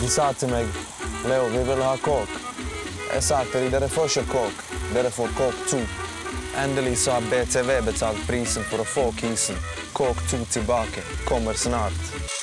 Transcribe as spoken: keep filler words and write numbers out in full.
De sa till mig, Leo, vi vill ha kåk. Jag sa till dem, det är första kåk. Det är för kåk två. Äntligen så har B T V betalt prisen för att få kisen. Kåk två tillbaka. Kommer snart.